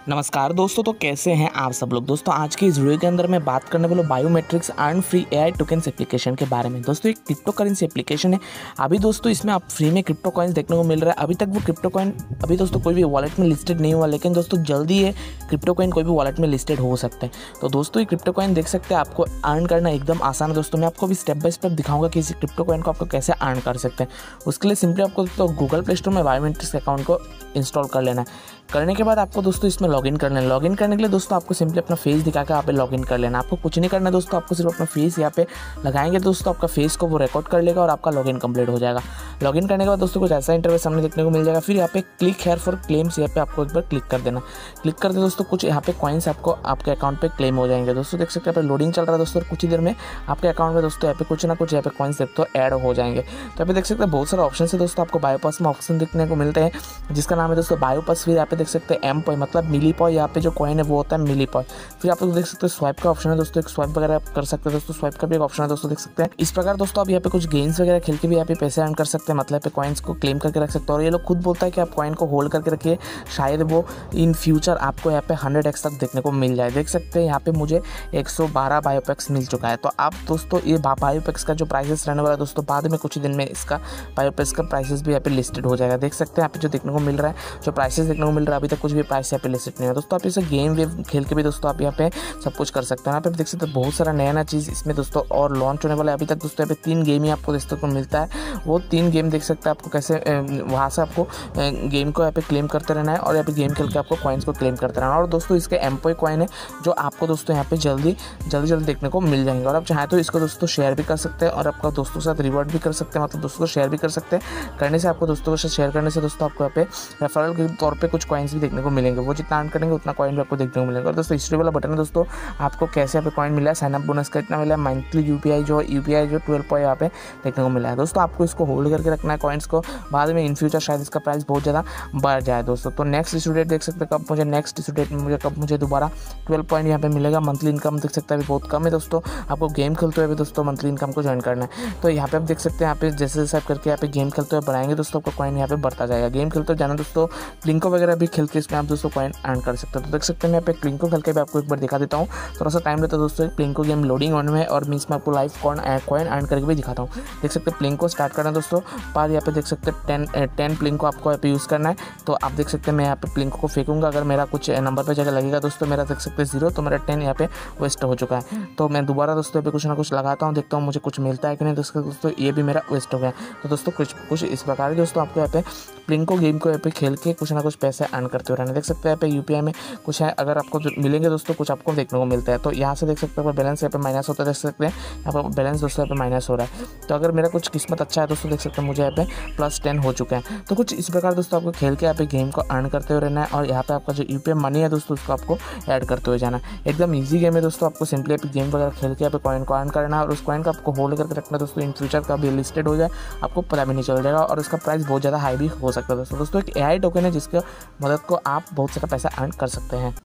नमस्कार दोस्तों, तो कैसे हैं आप सब लोग। दोस्तों आज की इस वीडियो के अंदर मैं बात करने वाला हूँ biometrics earn free AI tokens application के बारे में। दोस्तों एक क्रिप्टो करेंसी एप्लीकेशन है। अभी दोस्तों इसमें आप फ्री में क्रिप्टो कॉइन्स देखने को मिल रहा है। अभी तक वो क्रिप्टो कॉइन अभी दोस्तों कोई भी वॉलेट में लिस्टेड नहीं हुआ, लेकिन दोस्तों जल्दी ये क्रिप्टो कॉइन कोई भी वॉलेट में लिस्टेड हो सकते हैं। तो दोस्तों ये क्रिप्टो कॉइन देख सकते हैं, आपको अर्न करना एकदम आसान है। दोस्तों मैं आपको भी स्टेप बाय स्टेप दिखाऊंगा कि इस क्रिप्टो कॉइन को आपको कैसे अर्न कर सकते हैं। उसके लिए सिंपली आपको तो गूगल प्ले स्टोर में बायोमेट्रिक्स अकाउंट को इंस्टॉल कर लेना है। करने के बाद आपको दोस्तों इसमें लॉगिन करना है। लॉगिन करने के लिए दोस्तों आपको सिंपली अपना फेस दिखा के यहाँ पे लॉगिन कर लेना। आपको कुछ नहीं करना है दोस्तों, आपको सिर्फ अपना फेस यहाँ पे लगाएंगे दोस्तों, आपका फेस को वो रिकॉर्ड कर लेगा और आपका लॉगिन कंप्लीट हो जाएगा। लॉगिन करने के बाद दोस्तों कुछ ऐसा इंटरफेस सामने देखने को मिल जाएगा। फिर यहाँ पे क्लिक हेयर फॉर क्लेम्स, यहाँ पे आपको एक बार क्लिक कर देना। क्लिक कर दे दोस्तों, कुछ यहाँ पे कॉइन्स आपको आपके अकाउंट पे क्लेम हो जाएंगे। दोस्तों देख सकते हैं यहाँ पे लोडिंग चल रहा है दोस्तों, कुछ ही देर में आपके अकाउंट में दोस्तों यहाँ पे कुछ ना कुछ यहाँ पे कॉइन्स देखते हो ऐड हो जाएंगे। तो यहाँ पे देख सकते हैं बहुत सारे ऑप्शन है दोस्तों, आपको बायोपास में ऑप्शन देखने को मिलते हैं जिसका नाम है दोस्तों बायोपास। फिर यहाँ पे देख सकते हैं एम पॉइंट मतलब मिली पॉय, यहाँ पे जो कॉइन है वो होता है मिली पॉय। फिर आप लोग देख सकते हैं स्वाइप का ऑप्शन है दोस्तों, एक स्वाइप वगैरह आप कर सकते हैं दोस्तों। स्वाइप का भी एक ऑप्शन है दोस्तों, देख सकते हैं। इस प्रकार दोस्तों आप यहाँ पे कुछ गेम्स वगैरह खेल के भी यहाँ पे पैसे अर्न कर सकते हैं, मतलब पे कॉइन्स को क्लेम करके रख सकते हैं। और ये लोग खुद बोलता है कि आप कॉइन को होल्ड करके रखिए, शायद वो इन फ्यूचर आपको यहाँ पे 100x तक देखने को मिल जाए। देख सकते हैं यहाँ पे मुझे 112 बायोपेक्स मिल चुका है। तो आप दोस्तों ये बायोपेक्स का जो प्राइसेस रहने वाला है दोस्तों, बाद में कुछ दिन में इसका बायोपेक्स का प्राइसेस भी यहाँ पे लिस्टेड हो जाएगा। देख सकते हैं यहाँ पे जो देखने को मिल रहा है, जो प्राइसेस देखने को मिल रहा है, अभी तक कुछ भी प्राइस यहाँ पे लिस्टेड नहीं है दोस्तों। आप इसे गेम वेव खेल के भी दोस्तों आप यहाँ पे सब कुछ कर सकते हैं। यहाँ पे देख सकते हैं बहुत सारा नया चीज़ इसमें दोस्तों और लॉन्च होने वाला है। अभी तक दोस्तों यहाँ पे 3 गेम ही आपको देखने को मिलता है। वो 3 गेम देख सकते हैं आपको कैसे वहाँ से आपको गेम को यहाँ पे क्लेम करते रहना है और यहाँ पे गेम खेल के आपको कॉइन्स को क्लेम करते रहना है। और दोस्तों इसके एम्पॉय कॉइन है जो आपको दोस्तों यहाँ पे जल्दी देखने को मिल जाएंगे। और आप चाहें तो इसको दोस्तों शेयर भी कर सकते हैं और आपका दोस्तों के साथ रिवॉर्ड भी कर सकते हैं, मतलब दोस्तों को शेयर भी कर सकते हैं। करने से आपको दोस्तों के साथ शेयर करने से दोस्तों आपको यहाँ पे रेफरल के तौर पर कुछ कॉइन्स भी देखने को मिलेंगे। वो जितना अर्न करेंगे उतना कॉइन भी आपको देखने को मिलेगा। और दोस्तों हिस्ट्री वाला बटन है दोस्तों, आपको कैसे यहाँ पे कॉइन मिला है, साइनअप बोनस का इतना मिला है, मंथली यूपीआई जो 12 पॉइंट यहाँ पे देखने को मिला है। दोस्तों आपको इसको होल्ड करके रखना है कॉइन्स को, बाद में इन फ्यूचर शायद इसका प्राइस बहुत ज़्यादा बढ़ जाए दोस्तों। तो नेक्स्ट इशू डेट देख सकते हैं कब मुझे नेक्स्ट इशू डेट में मुझे दोबारा 12 पॉइंट यहाँ पे मिलेगा। मंथली इनकम देख सकते हैं अभी बहुत कम है दोस्तों। आपको गेम खेलते हुए भी दोस्तों मंथली इनकम को ज्वाइन करना है। तो यहाँ पे आप देख सकते हैं, यहाँ पे जैसे जैसे आप करके यहाँ पे गेम खेलते हुए बढ़ाएंगे दोस्तों, आपको कॉइन यहाँ पे बढ़ता जाएगा। गेम खेलते हुए जाना दोस्तों, प्लिंको वगैरह भी खेल के इसमें आप दोस्तों कॉइन अर्न कर सकते हैं। तो देख सकते हैं मैं यहाँ पे प्लिंको खेल के भी आपको एक बार दिखा देता हूँ। थोड़ा सा टाइम लेता है दोस्तों, प्लिंको गेम लोडिंग ऑन में और मीन्स में आपको लाइव कॉइन अर्न करके भी दिखाता हूँ। देख सकते हैं प्लिंको स्टार्ट करना है दोस्तों, पर यहाँ पे देख सकते हैं 10 प्लिंको आपको यहाँ पे यूज़ करना है। तो आप देख सकते हैं मैं यहाँ पे प्लिंको को फेंकूंगा, अगर मेरा कुछ नंबर पे जगह लगेगा दोस्तों, मेरा देख सकते हैं 0, तो मेरा 10 यहाँ पे वेस्ट हो चुका है। तो मैं दोबारा दोस्तों यहाँ पे कुछ ना कुछ लगाता हूँ, देखता हूँ मुझे कुछ मिलता है कि नहीं। दोस्तों ये भी मेरा वेस्ट हो गया। तो दोस्तों कुछ इस प्रकार दोस्तों आपको यहाँ पे प्लिंको गेम को यहाँ पे खेल के कुछ ना कुछ पैसे अर्न करते हुए रहना। देख सकते हैं यहाँ पे यूपीआई में कुछ है, अगर आपको मिलेंगे दोस्तों कुछ आपको देखने को मिलता है। तो यहाँ से देख सकते हैं बैलेंस यहाँ पे माइनस होता है, देख सकते हैं यहाँ पर बैलेंस दोस्तों यहाँ पे माइनस हो रहा है। तो अगर मेरा कुछ किस्मत अच्छा है दोस्तों, देख सकते हैं मुझे यहाँ पे +10 हो चुके हैं। तो कुछ इस प्रकार दोस्तों आपको खेल के यहाँ पे गेम को अर्न करते हुए रहना है और यहाँ पे आपका जो यूपीआई मनी है दोस्तों उसको आपको ऐड करते हुए जाना है। एकदम ईजी गेम है दोस्तों, आपको सिंपली यहाँ पे गेम वगैरह खेल के यहाँ पे कॉइन को अर्न करना है और उस कॉइन को आपको होल्ड करके रखना दोस्तों। इन फ्यूचर का भी लिस्टेड हो जाए आपको पता भी नहीं चल जाएगा और उसका प्राइस बहुत ज़्यादा हाई भी हो सकता है दोस्तों। एक एआई टोकन है जिसके मदद को आप बहुत सारा पैसा अर्न कर सकते हैं।